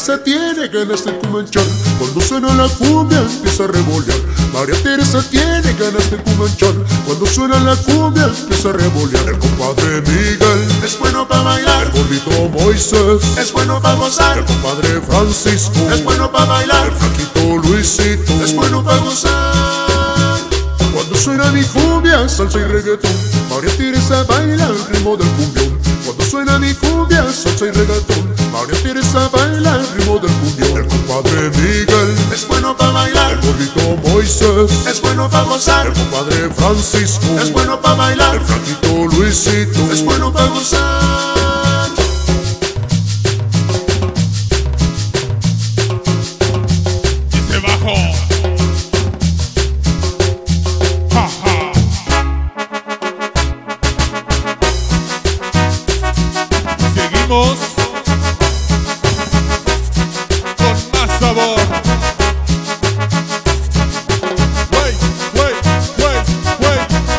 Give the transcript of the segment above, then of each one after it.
Teresa tiene ganas de cumanchar, cuando suena la cumbia empieza a revolear. María Teresa tiene ganas de cumanchar, cuando suena la cumbia empieza a revolear. El compadre Miguel es bueno para bailar, el gordito Moisés es bueno para gozar, el compadre Francisco es bueno para bailar, el flaquito Luisito es bueno para gozar. Cuando suena mi cumbia, salsa y reggaetón, María Teresa baila al ritmo del cumbión. Cuando suena mi cumbia, salsa y reggaetón, María Teresa baila al ritmo del cumbión. El compadre Miguel es bueno para bailar, el gordito Moisés es bueno para gozar, el compadre Francisco es bueno para bailar, el flaquito Luisito es bueno para gozar. Dice bajo. Seguimos con más sabor. Wey, wey, wey, wey.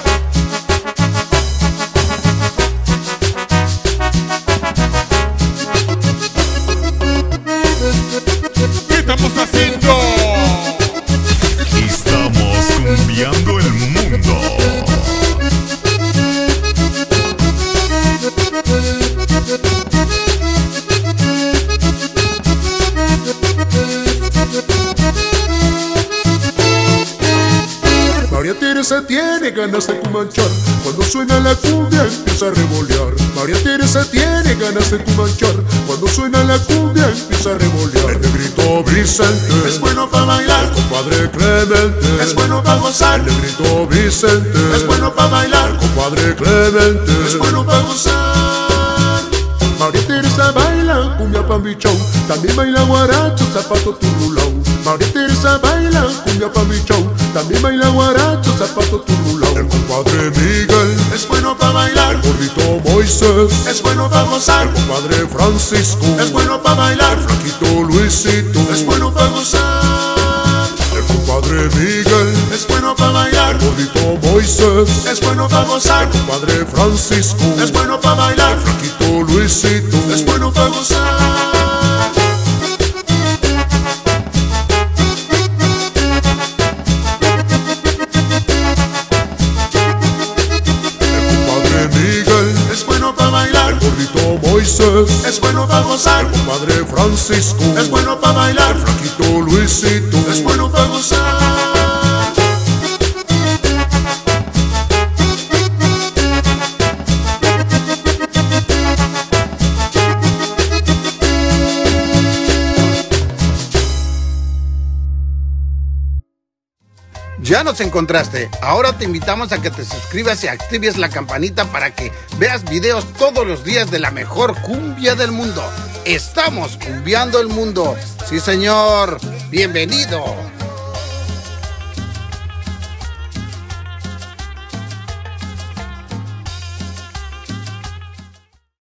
¿Qué estamos haciendo? Estamos cumbiando el mundo. María Teresa tiene ganas de cumanchar, cuando suena la cumbia empieza a revolear. María Teresa tiene ganas de cumanchar, cuando suena la cumbia empieza a revolear. El negrito Vicente es bueno para bailar, el compadre Clemente es bueno para gozar, el negrito Vicente es bueno para bailar, el compadre Clemente es bueno para gozar. María Teresa baila cumbia pambichao, también baila guaracho, zapato turrulau. María Teresa baila cumbia pambichao, también baila guaracho, zapato turrulau. El compadre Miguel es bueno para bailar, el gordito Moisés es bueno para gozar, el compadre Francisco es bueno para bailar, el flaquito Luisito es bueno para gozar. El compadre Miguel es bueno para bailar, el gordito Moisés es bueno para gozar, el compadre Francisco es bueno para bailar, el flaquito Luisito es bueno para gozar. Gordito Moisés es bueno para gozar, compadre Francisco es bueno para bailar, flaquito Luisito es bueno para gozar. Ya nos encontraste, ahora te invitamos a que te suscribas y actives la campanita para que veas videos todos los días de la mejor cumbia del mundo. Estamos cumbiando el mundo. Sí, señor. Bienvenido.